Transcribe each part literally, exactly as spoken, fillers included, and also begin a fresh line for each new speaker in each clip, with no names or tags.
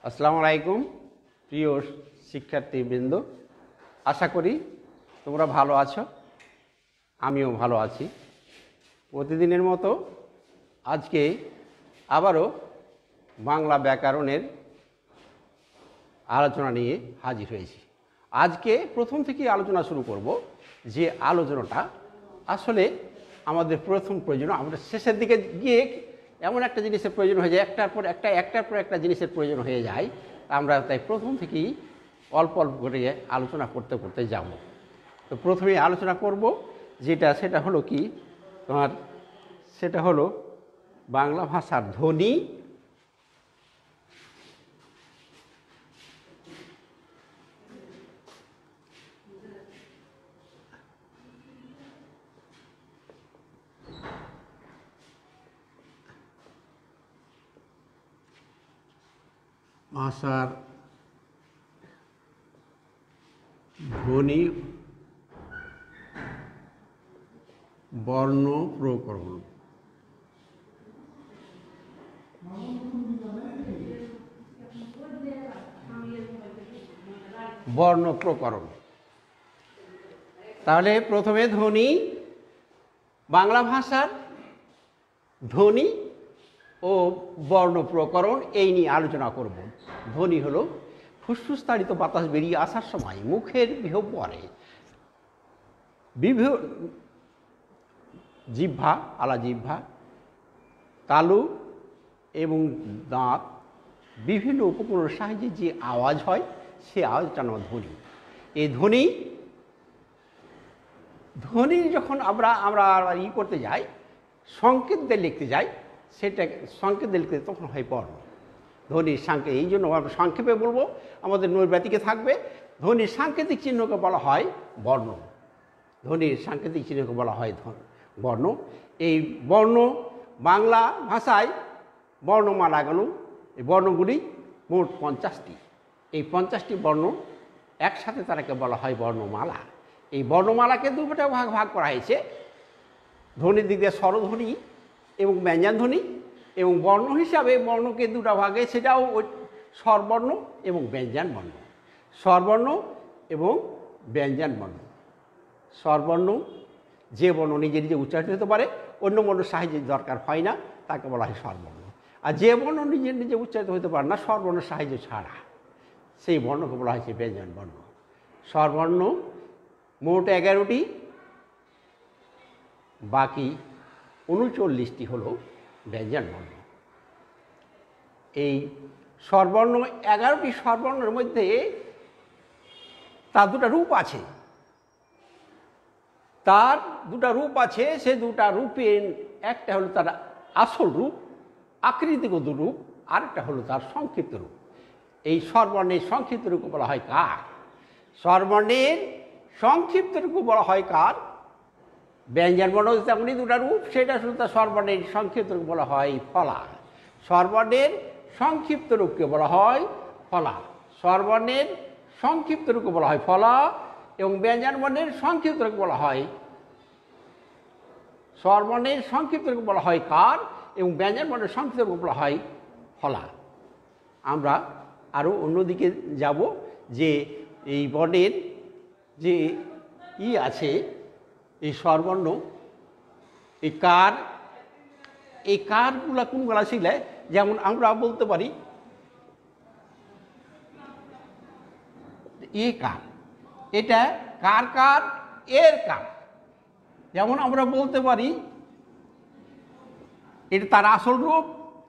আসসালামু আলাইকুম প্রিয় শিক্ষার্থীবৃন্দ, আশা করি তোমরা ভালো আছো, আমিও ভালো আছি। প্রতিদিনের মতো আজকে আবারও বাংলা ব্যাকরণের আলোচনা নিয়ে হাজির হয়েছি। আজকে প্রথম থেকেই আলোচনা শুরু করব, যে আলোচনাটা আসলে আমাদের প্রথম প্রয়োজন। আমরা শেষের দিকে গিয়ে এমন একটা জিনিসের প্রয়োজন হয়ে যায়, একটার পর একটা একটার পর একটা জিনিসের প্রয়োজন হয়ে যায়। আমরা তাই প্রথম থেকেই অল্প অল্প করে আলোচনা করতে করতে যাব। তো প্রথমেই আলোচনা করব যেটা, সেটা হলো কি তোমার, সেটা হলো বাংলা ভাষার ধ্বনি ভাষার ধ্বনি বর্ণ প্রকরণ। বর্ণ প্রকরণ। তাহলে প্রথমে ধ্বনি, বাংলা ভাষার ধ্বনি ও বর্ণ প্রকরণ, এই নিয়ে আলোচনা করব। ধ্বনি হলো ফুসফুস তাড়িত বাতাস বেরিয়ে আসার সময় মুখের বিহ্বরে বিভিন্ন জিহ্বা, আলা জিহ্বা, তালু এবং দাঁত বিভিন্ন উপকরণের সাহায্যে যে আওয়াজ হয়, সে আওয়াজটা নাম ধ্বনি। এই ধ্বনি ধ্বনি যখন আমরা আমরা ই করতে যাই, সংকেত দিয়ে লিখতে যাই, সেটা সংকেত দিয়ে লিখতে তখন হয় বর্ণ। ধ্বনির সাংকেত, এই জন্য আমরা সংক্ষেপে বলবো, আমাদের নৈর্ব্যতিকে থাকবে। ধ্বনির সাংকেতিক চিহ্নকে বলা হয় বর্ণ। ধ্বনির সাংকেতিক চিহ্নকে বলা হয় বর্ণ। এই বর্ণ বাংলা ভাষায় বর্ণমালাগুলো, এই বর্ণগুলি মোট পঞ্চাশটি। এই পঞ্চাশটি বর্ণ একসাথে তারাকে বলা হয় বর্ণমালা। এই বর্ণমালাকে দুটো ভাগ ভাগ করা হয়েছে, ধ্বনির দিক দিয়ে স্বরধ্বনি এবং ব্যঞ্জনধ্বনি, এবং বর্ণ হিসাবে বর্ণকে দুটো ভাগে, সেটাও স্বরবর্ণ এবং ব্যঞ্জন বর্ণ। স্বরবর্ণ এবং ব্যঞ্জন বর্ণ। স্বরবর্ণ যে বর্ণ নিজে নিজে উচ্চারিত হতে পারে, অন্য বর্ণের সাহায্যের দরকার হয় না, তাকে বলা হয় স্বরবর্ণ। আর যে বর্ণ নিজে নিজে উচ্চারিত হতে পারে না স্বরবর্ণের সাহায্য ছাড়া, সেই বর্ণকে বলা হয়েছে ব্যঞ্জন বর্ণ। স্বরবর্ণ মোট এগারোটি, বাকি উনচল্লিশটি হলো ব্যঞ্জন বর্ণ। এই স্বরবর্ণ, এগারোটি স্বরবর্ণের মধ্যে তার দুটা রূপ আছে। তার দুটা রূপ আছে, সে দুটা রূপের একটা হলো তার আসল রূপ, আকৃতিগত রূপ, আরেকটা হলো তার সংক্ষিপ্ত রূপ। এই স্বরবর্ণের সংক্ষিপ্ত রূপ বলা হয় কার। স্বরবর্ণের সংক্ষিপ্ত রূপ বলা হয় কার। ব্যঞ্জন বর্ণ তেমনি দুটা রূপ, সেটা শুধু তার স্বরবর্ণের সংক্ষিপ্ত রূপ বলা হয় ফলা। স্বরবর্ণের সংক্ষিপ্ত রূপকে বলা হয় ফলা। স্বরবর্ণের সংক্ষিপ্ত রূপকে বলা হয় ফলা, এবং ব্যঞ্জন বর্ণের সংক্ষিপ্ত রূপ বলা হয়, স্বরবর্ণের সংক্ষিপ্ত রূপ বলা হয় কার, এবং ব্যঞ্জন বর্ণের সংক্ষিপ্ত রূপ বলা হয় ফলা। আমরা আরও অন্যদিকে যাব, যে এই বর্ণের যে ই আছে, এই স্বরবর্ণ, এই কার, এই কারগুলা কোনগুলা ছিলে, যেমন আমরা বলতে পারি এ কার, এটা কার কার এর কার। যেমন আমরা বলতে পারি এটা তার আসল রূপ,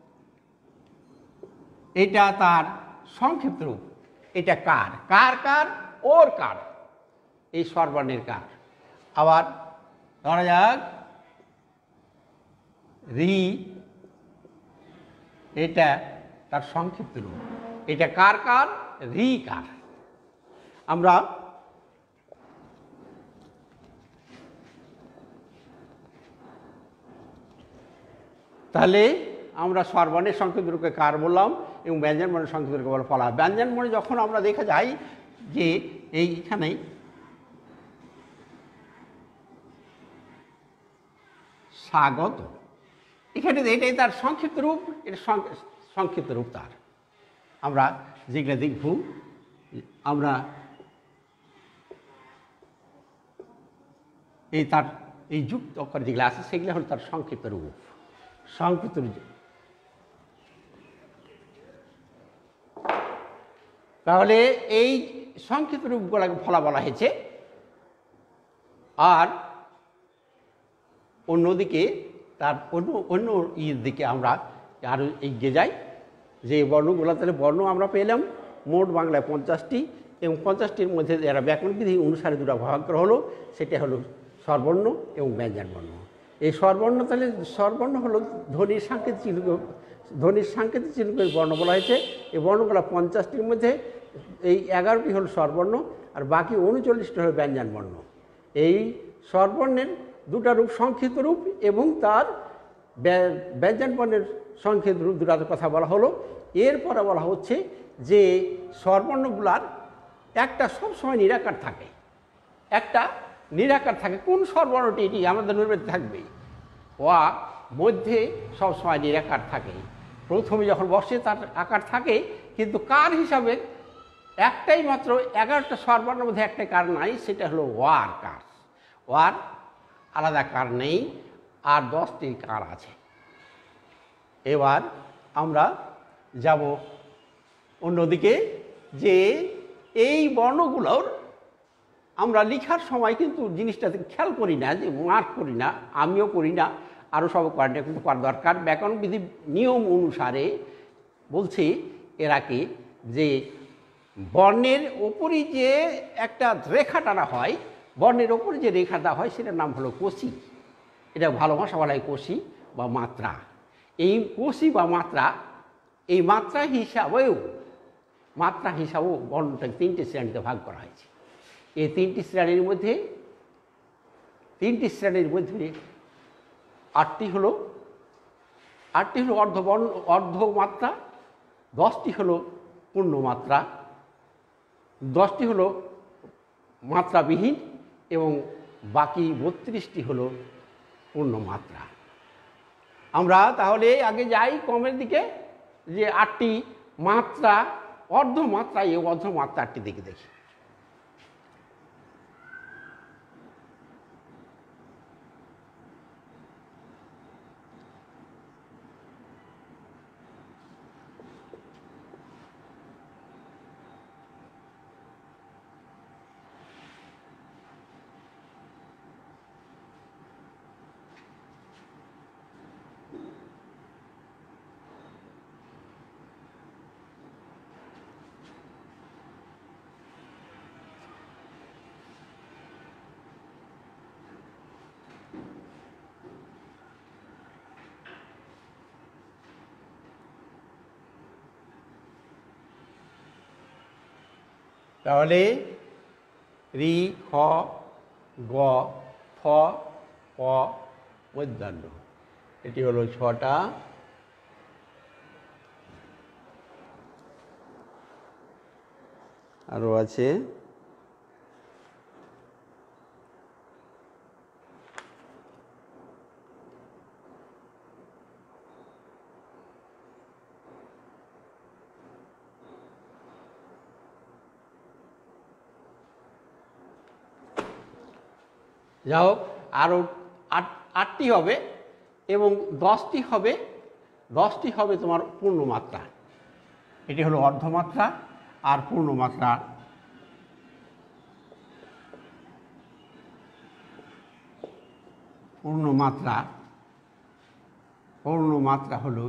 এটা তার সংক্ষিপ্ত রূপ, এটা কার, কার কার ওর কার, এই স্বরবর্ণের কার। আবার ধরা যাক রি, এটা তার সংক্ষিপ্ত রূপ, এটা কার কার রি কার। আমরা তাহলে আমরা স্বরবর্ণের সংক্ষিপ্ত রূপকে কার বললাম, এবং ব্যঞ্জন বর্ণের সংক্ষিপ্ত রূপকে বলা ফলা। ব্যঞ্জন বর্ণে যখন আমরা দেখা যায় যে এইখানে স্বাগত, এখানে এটাই তার সংক্ষিপ্ত রূপ, এটা সংক্ষিপ্ত রূপ তার। আমরা যেগুলো দেখব, আমরা এই তার এই যুক্ত অক্ষর যেগুলো আছে সেগুলো হলো তার সংক্ষিপ্ত রূপ। সংক্ষিপ্ত রূপ তাহলে এই সংক্ষিপ্ত রূপগুলোকে ফলা বলা হয়েছে। আর অন্যদিকে তার অন্য অন্য ইয়ের দিকে আমরা আরও এগিয়ে যাই, যে বর্ণগুলো তাহলে বর্ণ আমরা পেলাম মোট বাংলায় পঞ্চাশটি, এবং পঞ্চাশটির মধ্যে যারা ব্যাকরণবিধি অনুসারে দুটো ভাগ করা হলো, সেটা হলো স্বরবর্ণ এবং ব্যঞ্জন বর্ণ। এই স্বরবর্ণ তাহলে স্বরবর্ণ হলো ধ্বনির সাংকেতিক চিহ্ন, ধ্বনির সাংকেতিক চিহ্নকে বর্ণ বলা হয়েছে। এই বর্ণগুলো পঞ্চাশটির মধ্যে এই এগারোটি হলো স্বরবর্ণ, আর বাকি উনচল্লিশটি হলো ব্যঞ্জন বর্ণ। এই স্বরবর্ণের দুটা রূপ সংক্ষিপ্ত রূপ এবং তার ব্যঞ্জন বর্ণের সংক্ষিপ্ত রূপ দুটার কথা বলা হলো। এরপরে বলা হচ্ছে যে স্বরবর্ণগুলার একটা সবসময় নিরাকার থাকে, একটা নিরাকার থাকে। কোন স্বরবর্ণটি এটি আমাদের নৈবেদ্য থাকবে, ওয়া মধ্যে সবসময় নিরাকার থাকে। প্রথমে যখন বসে তার আকার থাকে, কিন্তু কার হিসাবে একটাই মাত্র, এগারোটা স্বরবর্ণের মধ্যে একটাই কার নাই, সেটা হলো ওয়ার কার। ওয়ার আলাদা কার নেই, আর দশটি কার আছে। এবার আমরা যাব অন্যদিকে, যে এই বর্ণগুলোর আমরা লেখার সময় কিন্তু জিনিসটাতে খেয়াল করি না, যে মার্ক করি না, আমিও করি না, আরও সব করেন, কিন্তু করা দরকার। ব্যাকরণবিধি নিয়ম অনুসারে বলছি এর আগে, যে বর্ণের ওপরই যে একটা রেখা টানা হয়, বর্ণের ওপরে যে রেখাটা হয় সেটার নাম হলো কষি। এটা ভালো ভাষা বলা হয় কষি বা মাত্রা। এই কষি বা মাত্রা, এই মাত্রা হিসাবেও মাত্রা হিসাবেও বর্ণটাকে তিনটে শ্রেণীতে ভাগ করা হয়েছে। এই তিনটি শ্রেণীর মধ্যে তিনটি শ্রেণীর মধ্যে আটটি হলো আটটি হলো অর্ধবর্ণ অর্ধমাত্রা, দশটি হলো পূর্ণমাত্রা, দশটি হলো মাত্রাবিহীন, এবং বাকি বত্রিশটি হলো পূর্ণমাত্রা। আমরা তাহলে আগে যাই কমের দিকে, যে আটটি মাত্রা অর্ধমাত্রা, এই অর্ধমাত্রা আটটি দিকে দেখি। তাহলে রি, খ, গ, ফ, ক, মধ্যাহ্ন, এটি হলো ছটা। আরও আছে যা হোক, আরও আট আটটি হবে, এবং দশটি হবে দশটি হবে তোমার পূর্ণমাত্রা। এটি হলো অর্ধমাত্রা আর পূর্ণমাত্রা। পূর্ণমাত্রা পূর্ণমাত্রা হলো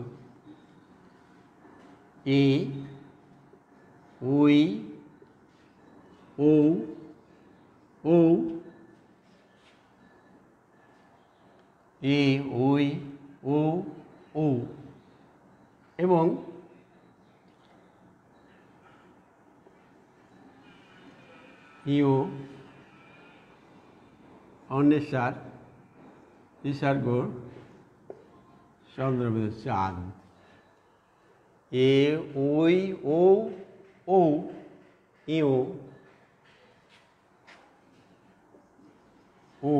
এ, ওই, ও, ও, এ, ওই, ও, ও, এবং ইও, অন্বেষার, বিসর্গ, চন্দ্রবিন্দু, চাঁদ। এ, ওই, ও, ও, ইও, ও,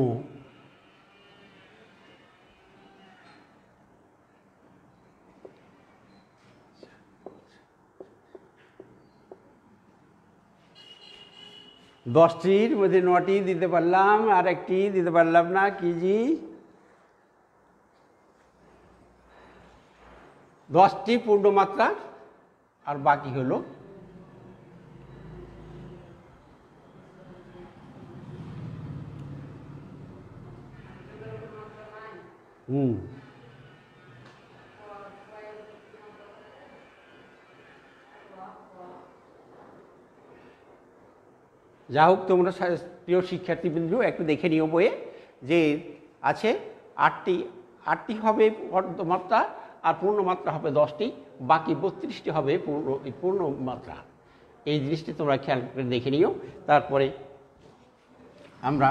দশটির মধ্যে নটি দিতে পারলাম, আর একটি দিতে পারলাম না। কি জি? দশটি পূর্ণমাত্রা, আর বাকি হলো হুম যা হোক, তোমরা প্রিয় শিক্ষার্থীবৃন্দ একটু দেখে নিও বইয়ে যে আছে আটটি আটটি হবে অর্ধমাত্রা, আর পূর্ণমাত্রা হবে দশটি, বাকি বত্রিশটি হবে পূর্ণ পূর্ণমাত্রা। এই জিনিসটি তোমরা খেয়াল করে দেখে নিও। তারপরে আমরা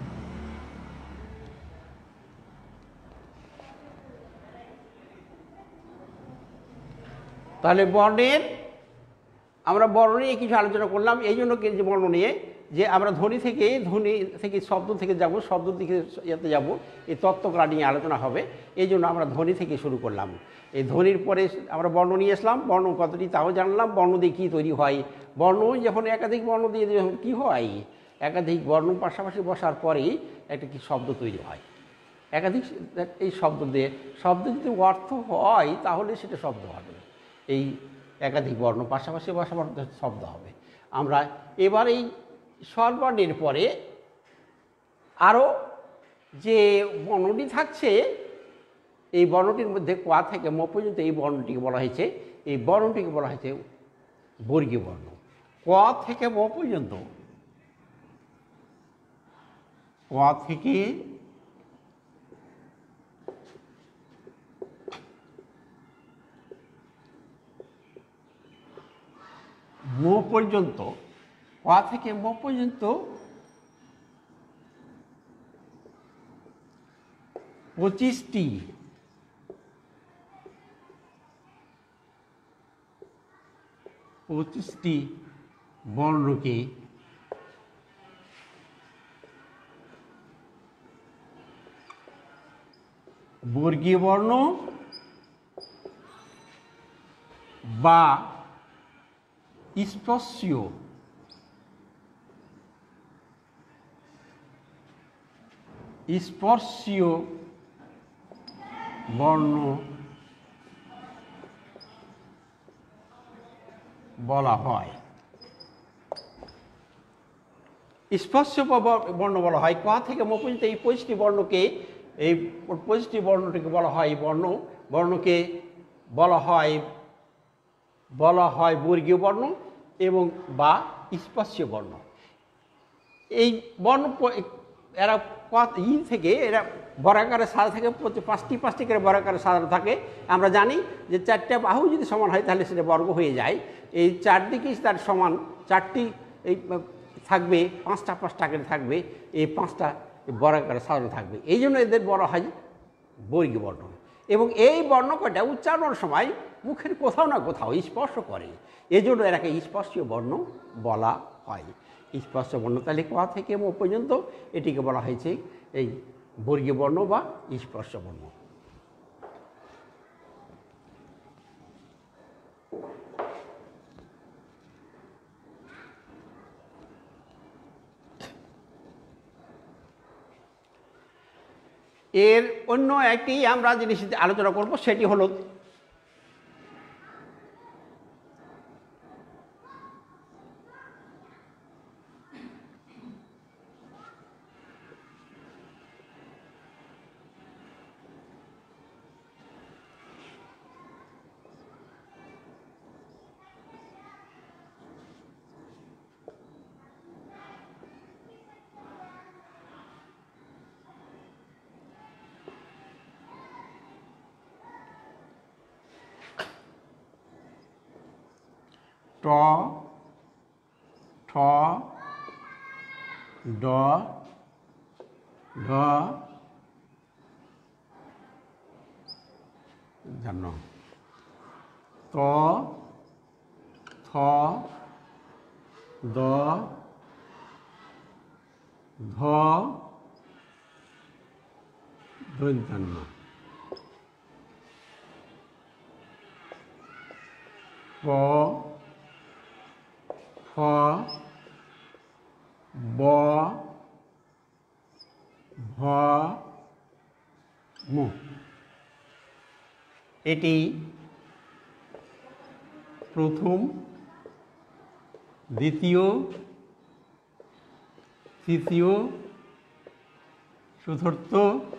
তাহলে বর্ণের আমরা বর্ণ নিয়ে কিছু আলোচনা করলাম। এই জন্য যে বর্ণ নিয়ে যে আমরা ধ্বনি থেকে ধ্বনি থেকে শব্দ থেকে যাব, শব্দ থেকে ইয়েতে যাব, এই তত্ত্বটা নিয়ে আলোচনা হবে। এই জন্য আমরা ধ্বনি থেকে শুরু করলাম। এই ধ্বনির পরে আমরা বর্ণ নিয়ে আসলাম, বর্ণ কতটি তাও জানলাম, বর্ণ দিয়ে কী তৈরি হয়, বর্ণ যখন একাধিক বর্ণ দিয়ে যখন কী হয়, একাধিক বর্ণ পাশাপাশি বসার পরেই একটা কি শব্দ তৈরি হয়। একাধিক এই শব্দ দিয়ে শব্দ যদি অর্থ হয় তাহলে সেটা শব্দ হবে। এই একাধিক বর্ণ পাশাপাশি বসাবার শব্দ হবে। আমরা এবার এই স্বরবর্ণের পরে আরও যে বর্ণটি থাকছে, এই বর্ণটির মধ্যে ক থেকে ম পর্যন্ত এই বর্ণটিকে বলা হয়েছে, এই বর্ণটিকে বলা হয়েছে বর্গীয় বর্ণ। ক থেকে ম পর্যন্ত, ক থেকে ম পর্যন্ত, ক থেকে ম পর্যন্ত পঁচিশটি পঁচিশটি বর্ণকে বর্গীয় বর্ণ বা স্পর্শীয় স্পর্শীয় বর্ণ বলা হয়। স্পর্শীয় বর্ণ বলা হয় ক থেকে ম পর্যন্ত এই পঁচিশটি বর্ণকে, এই পঁচিশটি বর্ণটিকে বলা হয় বর্ণ বর্ণকে বলা হয় বলা হয় বর্গীয় বর্ণ এবং বা স্পর্শীয় বর্ণ। এই বর্ণ এরা ই থেকে এরা বর্গাকারে সাদা থাকে, পাঁচটি পাঁচটি করে বর্গাকারে সাদা থাকে। আমরা জানি যে চারটা বাহু যদি সমান হয় তাহলে সেটা বর্গ হয়ে যায়। এই চারদিকেই তার সমান চারটি এই থাকবে, পাঁচটা পাঁচটা করে থাকবে, এই পাঁচটা বর্গাকারে সাজানো থাকবে। এই জন্য এদের বলা হয় বর্গীয় বর্ণ। এবং এই বর্ণ কয়টা উচ্চারণের সময় মুখের কোথাও না কোথাও স্পর্শ করে, এই জন্য এটাকে স্পর্শীয় বর্ণ বলা হয়। স্পর্শ বর্ণ তাহলে ক থেকে ম পর্যন্ত এটিকে বলা হয়েছে এই বর্গীয় বর্ণ বা স্পর্শ বর্ণ। এর অন্য একটি আমরা জিনিস আলোচনা করব, সেটি হলো ট, ঠ, ড, ঢ, ঝ, ত, থ, দ, ধ, দন্ত্য, প, ফ, ব ভ ম। এটি প্রথম, দ্বিতীয়, তৃতীয়, চতুর্থ,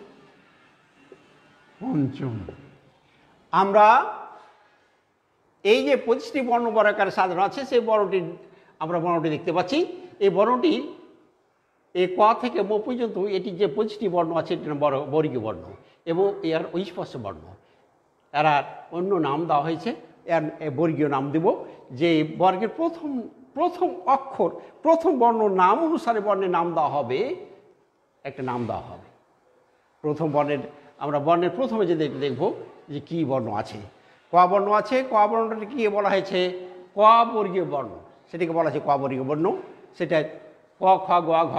পঞ্চম। আমরা এই যে পঁচিশটি বর্ণ বর্গাকারে সাজানো আছে সেই বর্ণটি আমরা বর্ণটি দেখতে পাচ্ছি। এই বর্ণটি এই ক থেকে ম পর্যন্ত এটি যে পঁচিশটি বর্ণ আছে এটি বড় বর্গীয় বর্ণ এবং এর ঐস্পর্শ বর্ণ। এরা অন্য নাম দেওয়া হয়েছে, এর বর্গীয় নাম দেব। যে বর্গের প্রথম প্রথম অক্ষর প্রথম বর্ণ নাম অনুসারে বর্ণের নাম দেওয়া হবে, একটা নাম দেওয়া হবে। প্রথম বর্ণের আমরা বর্ণের প্রথমে যে দেখব যে কী বর্ণ আছে। ক বর্ণ আছে, ক বর্ণটাকে কী বলা হয়েছে? ক বর্গীয় বর্ণ, সেটাকে বলা হয়েছে ক বর্গীয় বর্ণ। সেটা ক খ গ ঘ।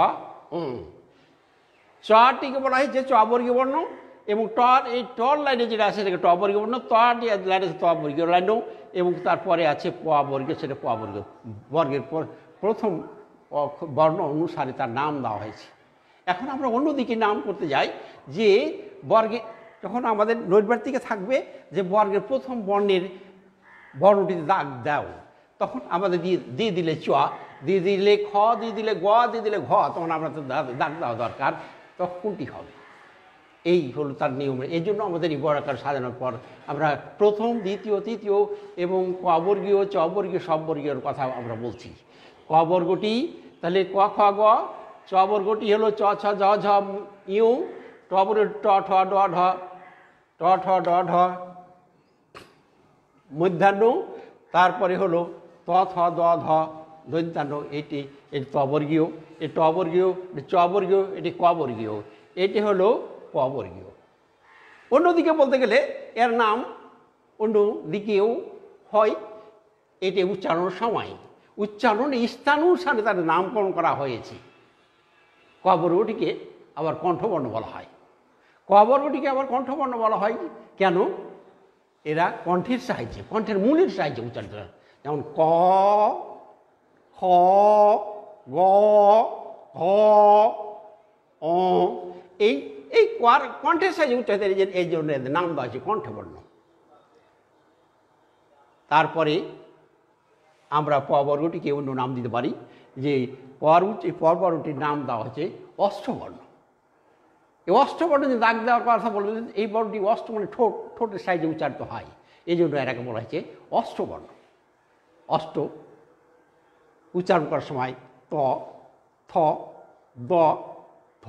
চটিকে বলা হয়েছে চ বর্গীয় বর্ণ এবং টর এই টর লাইনে যেটা আছে সেটাকে ট বর্গীয় বর্ণ। ত লাইনে আছে ত বর্গীয় লাইন এবং তারপরে আছে প বর্গীয়, সেটা প বর্গীয় বর্গের প্রথম বর্ণ অনুসারে তার নাম দেওয়া হয়েছে। এখন আমরা অন্যদিকে নাম করতে যাই যে বর্গে যখন আমাদের নৈর্ব্যক্তিকে থাকবে যে বর্গের প্রথম বর্ণের বর্ণটিতে দাগ দাও, তখন আমাদের দিয়ে দিয়ে দিলে চ, দিয়ে দিলে খ, দিয়ে দিলে গ, দিয়ে দিলে ঘ, তখন আমরা তো দাগ দেওয়া দরকার। তখন কোনটি হবে? এই হলো তার নিয়ম। এই জন্য আমাদের এই বর্গাকার সাজানোর পর আমরা প্রথম, দ্বিতীয়, তৃতীয় এবং ক বর্গীয়, চ বর্গীয়, সব বর্গীয়র কথা আমরা বলছি। ক বর্গটি তাহলে ক খ গ, চ বর্গটি হলো চ ছ ঝ ঝ ইউ, ট বর্গ ট ঠ ড ঢ, ট ঠ ড ঢ মধ্যাহ্ন, তারপরে হলো ত থ দ ধ দন্তান্ন। এটি এটি ত বর্গীয়, এটি ট বর্গীয়, এটি চ বর্গীয়, এটি ক বর্গীয়, এটি হলো ক বর্গীয়। অন্যদিকে বলতে গেলে এর নাম অন্য দিকেও হয়। এটি উচ্চারণের সময় উচ্চারণ স্থান অনুসারে তার নামকরণ করা হয়েছে। ক বর্গটিকে আবার কণ্ঠবর্ণ বলা হয়। ক বর্গটিকে আবার কণ্ঠবর্ণ বলা হয় কেন? এরা কণ্ঠের সাহায্যে, কণ্ঠের মূলের সাহায্যে উচ্চারিত হয়। যেমন ক, খ, গ, ঘ, অ, এই এই কণ্ঠের সাহায্যে উচ্চারিত, এই জন্য এদের নাম দেওয়া হয়েছে কণ্ঠবর্ণ। তারপরে আমরা প বর্গটিকে অন্য নাম দিতে পারি যে পর পর বর্গটির নাম দেওয়া হচ্ছে অষ্টবর্ণ। এই অষ্টবর্ণ যে দাগ দেওয়ার কথা বলবেন, এই বর্ণটি অষ্ট মানে ঠোঁট, ঠোঁটের সাহায্যে উচ্চারিত হয়, এই জন্য এটাকে বলা হয়েছে অষ্টবর্ণ। অষ্ট উচ্চারণ করার সময় ত, থ, দ, ধ,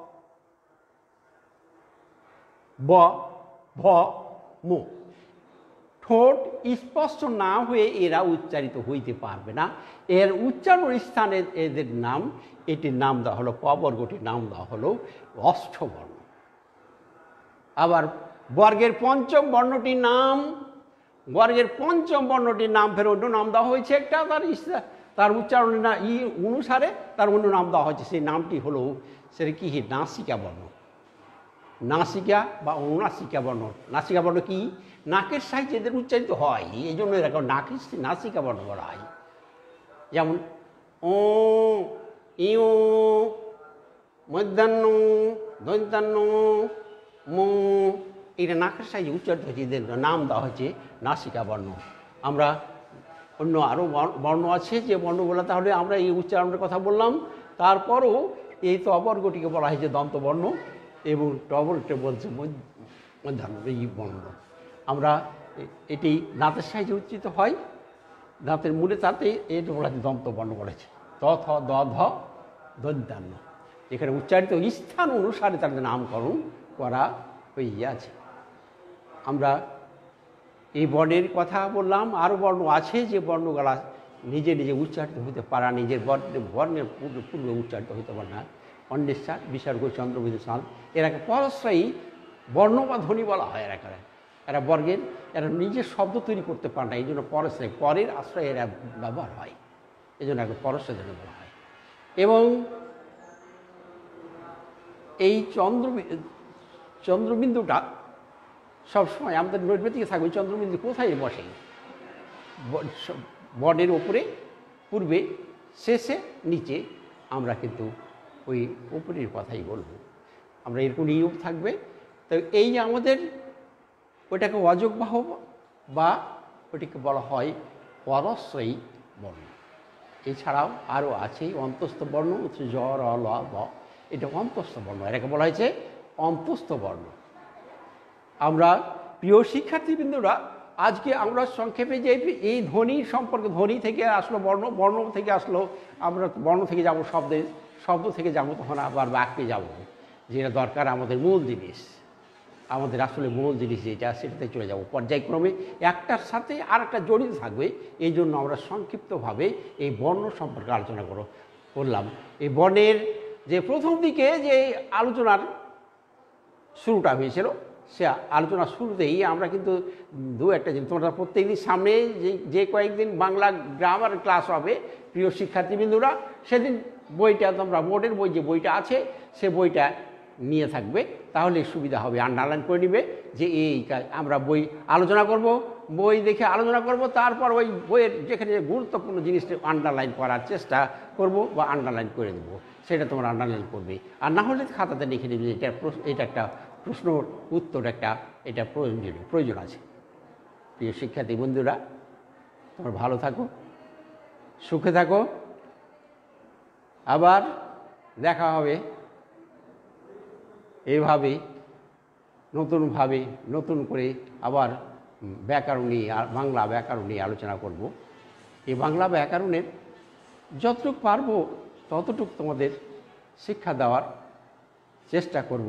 ব, ভ, ম। ঠোঁট স্পষ্ট না হয়ে এরা উচ্চারিত হইতে পারবে না। এর উচ্চারণ স্থানে এদের নাম, এটির নাম দেওয়া হলো ক বর্গটির নাম দেওয়া হলো অষ্টবর্ণ। আবার বর্গের পঞ্চম বর্ণটির নাম, বর্গের পঞ্চম বর্ণটির নাম ফের অন্য নাম দেওয়া হয়েছে একটা, তার তার উচ্চারণের না ই অনুসারে তার অন্য নাম দেওয়া হয়েছে। সেই নামটি হলো সেটা কি? নাসিকা বর্ণ। নাসিকা বা অনুনাসিকা বর্ণ। নাসিকা বর্ণ কি? নাকের সাহায্যে এদের উচ্চারিত হয়, এই জন্য এরা নাকের নাসিকা বর্ণ বলা হয়। যেমন ও, ইউ, মধ্যাহ্ন, দন্তান্ন, ম, এটা নাকের সাহায্যে উচ্চারিত হয়েছে, এদের নাম দেওয়া হচ্ছে নাসিকা বর্ণ। আমরা অন্য আরও বর্ণ আছে যে বর্ণগুলো, তাহলে আমরা এই উচ্চারণের কথা বললাম। তারপরও এই ত বর্গটিকে বলা হয়েছে দন্তবর্ণ এবং ট বর্গটি বলছে মধ্যাহ্ন, এই বর্ণ। আমরা এটি দাঁতের সাহায্যে উচ্চারিত হয়, দাঁতের মূলে, তাতে এটা বলা হচ্ছে দন্তবর্ণ বলেছে। ত থ দ ধ দন্তান্ন। এখানে উচ্চারিত স্থান অনুসারে তাদের নামকরণ করা হইয়াছে। আমরা এই বর্ণের কথা বললাম। আরও বর্ণ আছে যে বর্ণগুলা নিজে নিজে উচ্চারিত হইতে পারা, নিজের বর্ণের বর্ণের পূর্বে পূর্বে উচ্চারিত হইতে পারে না। অন্বেষা, বিসর্গ, চন্দ্রবিন্দু, সাল, এরাকে পরশ্রয়ী বর্ণ বা ধ্বনি বলা হয়। এরা করে এরা বর্গের এরা নিজের শব্দ তৈরি করতে পারে না, এই জন্য পরশ্রয়, পরের আশ্রয়ে এরা ব্যবহার হয়, এই জন্য একে পরশ্রয় ধ্বনি বলা হয়। এবং এই চন্দ্র চন্দ্রবিন্দুটা সবসময় আমাদের নৈর্ব্যক্তিকে থাকবে। চন্দ্রবিন্দু কোথায় বসে? বর্ণের ওপরে, পূর্বে, শেষে, নিচে, আমরা কিন্তু ওই উপরের কথাই বলবো, আমরা এরকম নিয়ম থাকবে। তো এই যে আমাদের ওইটাকে অযোগবাহ বা ওটিকে বলা হয় পরশ্রয়ী বর্ণ। এছাড়াও আরও আছে অন্তস্থ বর্ণ, হচ্ছে জ র ল ব, এটা অন্তস্থ বর্ণ, এটাকে বলা হয়েছে অন্তস্থ বর্ণ। আমরা প্রিয় শিক্ষার্থীবৃন্দরা, আজকে আমরা সংক্ষেপে যে এই ধ্বনি সম্পর্কে, ধ্বনি থেকে আসলো বর্ণ, বর্ণ থেকে আসলো আমরা বর্ণ থেকে যাব শব্দে, শব্দ থেকে যাবো তখন আবার বাক্যে যাব, যেটা দরকার আমাদের মূল জিনিস, আমাদের আসলে মূল জিনিস যেটা সেটাতে চলে যাব পর্যায়ক্রমে, একটার সাথে আর একটা জড়িত থাকবে। এই জন্য আমরা সংক্ষিপ্তভাবে এই বর্ণ সম্পর্কে আলোচনা করো করলাম। এই বর্ণের যে প্রথম দিকে যে আলোচনার শুরুটা হয়েছিল, সে আলোচনার শুরুতেই আমরা কিন্তু দু একটা জিনিস, তোমরা প্রত্যেকদিন সামনে যে যে কয়েকদিন বাংলা গ্রামার ক্লাস হবে প্রিয় শিক্ষার্থীবৃন্দরা, সেদিন বইটা তোমরা বোর্ডের বই যে বইটা আছে সে বইটা নিয়ে থাকবে, তাহলে সুবিধা হবে, আন্ডারলাইন করে নিবে যে এই কাজ আমরা বই আলোচনা করব, বই দেখে আলোচনা করব, তারপর ওই বইয়ের যেখানে গুরুত্বপূর্ণ জিনিসটা আন্ডারলাইন করার চেষ্টা করব বা আন্ডারলাইন করে দেবো, সেটা তোমরা আন্ডারলাইন করবে। আর না হলে খাতাতে লিখে নেবে যে এটা এটা একটা প্রশ্ন উত্তর, একটা এটা প্রয়োজনীয় প্রয়োজন আছে। প্রিয় শিক্ষার্থী বন্ধুরা, তোমরা ভালো থাকো, সুখে থাকো, আবার দেখা হবে এইভাবে নতুনভাবে নতুন করে আবার ব্যাকরণ নিয়ে, বাংলা ব্যাকরণ নিয়ে আলোচনা করব। এই বাংলা ব্যাকরণের যতটুকু পারবো ততটুকু তোমাদের শিক্ষা দেওয়ার চেষ্টা করব,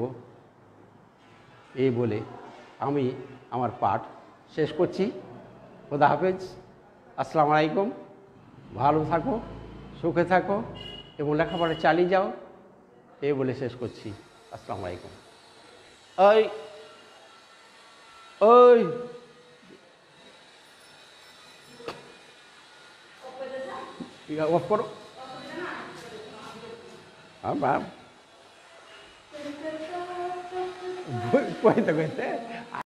এই বলে আমি আমার পাঠ শেষ করছি। খোদা হাফেজ, আসসালামু আলাইকুম, ভালো থাকো, সুখে থাকো এবং লেখাপড়া চালিয়ে যাও, এই বলে শেষ করছি। আসসালামু আলাইকুম। ওই ওই অফ করো, আমার কইতে কইতে